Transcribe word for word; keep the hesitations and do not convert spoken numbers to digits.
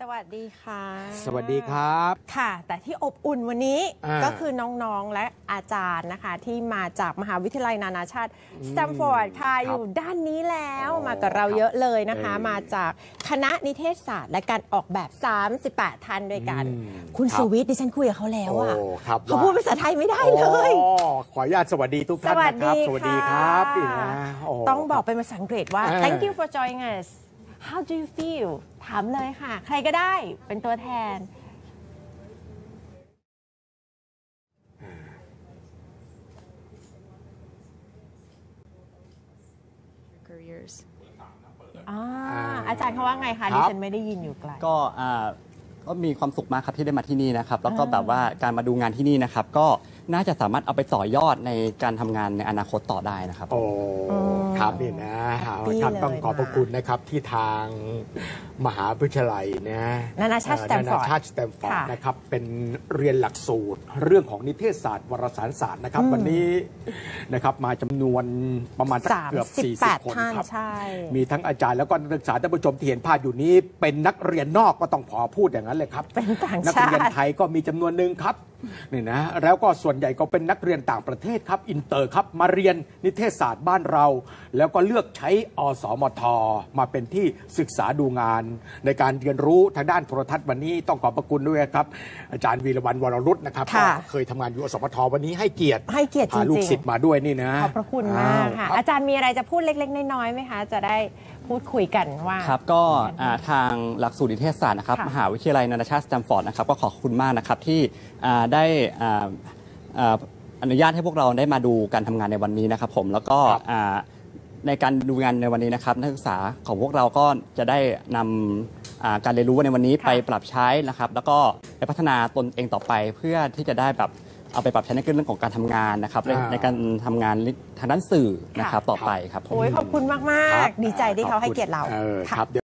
สวัสดีค่ะสวัสดีครับค่ะแต่ที่อบอุ่นวันนี้ก็คือน้องๆและอาจารย์นะคะที่มาจากมหาวิทยาลัยนานาชาติสแตมฟอร์ดค่ะอยู่ด้านนี้แล้วมากับเราเยอะเลยนะคะมาจากคณะนิเทศศาสตร์และการออกแบบสามสิบแปดท่านด้วยกันคุณสุวิทย์ดิฉันคุยกับเขาแล้วอ่ะเขาพูดภาษาไทยไม่ได้เลยขออนุญาตสวัสดีทุกท่านนะครับสวัสดีครับต้องบอกเป็นภาษาอังกฤษว่า thank you for joining us how do you feel ถามเลยค่ะใครก็ได้เป็นตัวแทนอาจารย์เขาว่าไงคะดิฉันไม่ได้ยินอยู่ไกลก็ก็มีความสุขมากครับที่ได้มาที่นี่นะครับแล้วก็แบบว่าการมาดูงานที่นี่นะครับก็น่าจะสามารถเอาไปต่อยอดในการทำงานในอนาคตต่อได้นะครับโอ้ครับนี่นะท่านต้องขอบพระคุณนะครับที่ทางมหาวิทยาลัยนะนานาชาติสแตมฟอร์ดนานาชาติสแตมฟอร์ดนะครับเป็นเรียนหลักสูตรเรื่องของนิเทศศาสตร์วารสารศาสตร์นะครับวันนี้นะครับมาจำนวนประมาณเกือบสี่สิบคนครับมีทั้งอาจารย์แล้วก็นักศึกษาท่านผู้ชมที่เห็นภาพอยู่นี้เป็นนักเรียนนอกก็ต้องพอพูดอย่างนั้นเลยครับนักเรียนไทยก็มีจำนวนหนึ่งครับนี่นะแล้วก็ส่วนใหญ่ก็เป็นนักเรียนต่างประเทศครับอินเตอร์ครับมาเรียนนิเทศศาสตร์บ้านเราแล้วก็เลือกใช้อสมทมาเป็นที่ศึกษาดูงานในการเรียนรู้ทางด้านโทรทัศน์วันนี้ต้องขอบพระคุณด้วยครับอาจารย์วีรวรรณวรรุตนะครับเคยทำงานอยู่อสมทวันนี้ให้เกียรติให้เกียรติจริงๆพาลูกศิษย์มาด้วยนี่นะขอบพระคุณมากค่ะอาจารย์มีอะไรจะพูดเล็กๆน้อยๆไหมคะจะได้พูดคุยกันว่าครับก็ทางหลักสูตรนิเทศศาสตร์นะครับมหาวิทยาลัยนานาชาติสแตมฟอร์ดนะครับก็ขอบคุณมากนะครับที่ได้อนุญาตให้พวกเราได้มาดูการทำงานในวันนี้นะครับผมแล้วก็ในการดูงานในวันนี้นะครับนักศึกษาของพวกเราก็จะได้นำการเรียนรู้ในวันนี้ไปปรับใช้นะครับแล้วก็ไปพัฒนาตนเองต่อไปเพื่อที่จะได้แบบเอาไปปรับใช้ในเรื่องของการทำงานนะครับในการทำงานทางด้านสื่อนะครับต่อไปครับโอ้ยขอบคุณมากๆดีใจที่เขาให้เกียรติเราครับ